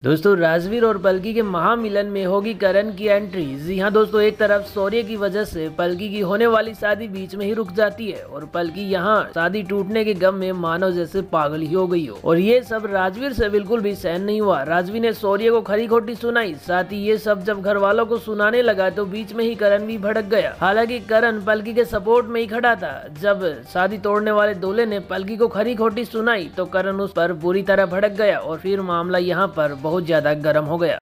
दोस्तों राजवीर और पलकी के महामिलन में होगी करण की एंट्री। जी हाँ दोस्तों, एक तरफ शौर्य की वजह से पलकी की होने वाली शादी बीच में ही रुक जाती है और पलकी यहाँ शादी टूटने के गम में मानव जैसे पागल ही हो गई हो। और ये सब राजवीर से बिल्कुल भी सहन नहीं हुआ। राजवीर ने शौर्य को खरी खोटी सुनाई। साथ ही ये सब जब घर वालों को सुनाने लगा तो बीच में ही करण भी भड़क गया। हालांकि करण पलकी के सपोर्ट में ही खड़ा था। जब शादी तोड़ने वाले दूल्हे ने पलकी को खरी खोटी सुनाई तो करण उस पर बुरी तरह भड़क गया और फिर मामला यहाँ पर बहुत ज्यादा गर्म हो गया।